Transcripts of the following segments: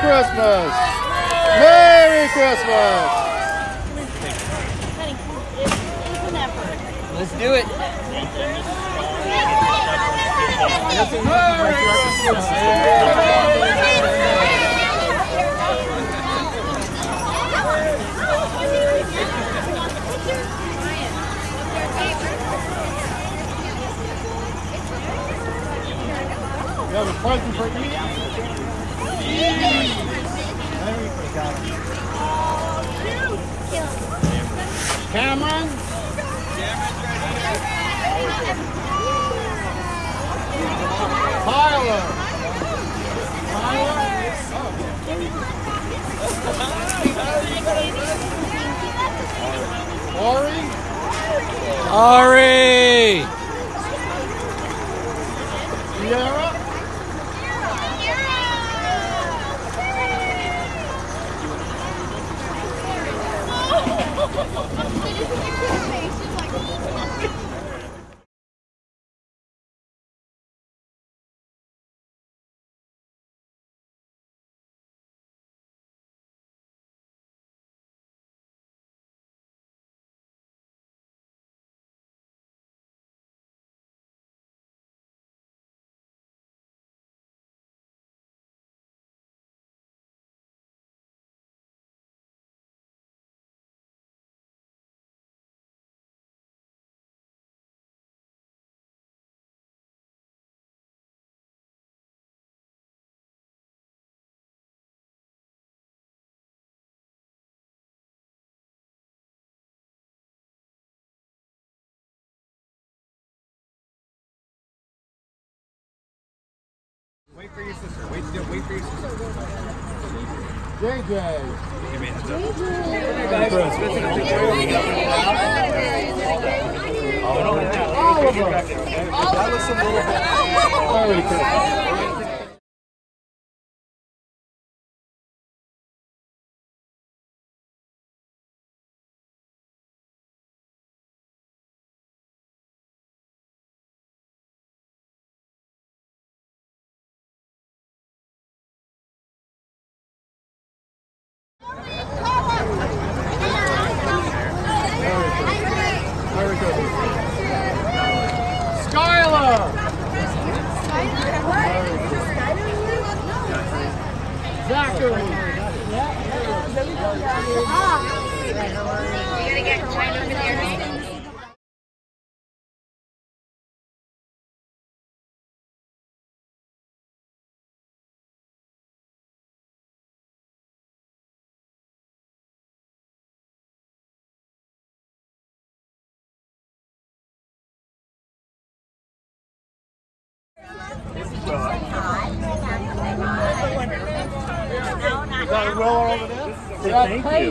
Christmas! Merry Christmas! Let's do it. You have a present for you? Cameron? Tyler? Ori? Ari! Sierra? Wait for your sister. Wait for your sister. JJ. Oliver. That was some little bit. Merry Christmas. Skylar! Zachary! You gotta get right over there. Is that a roller over there? Thank you.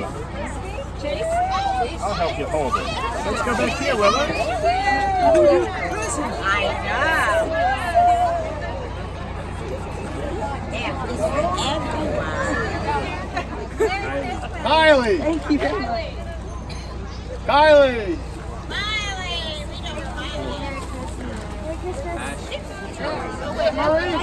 I'll help you hold it. Let's go back here, will we? I know. Yeah, this is everyone. Kylie! Thank you very much. Kylie! Smiley! We know Smiley. Marie!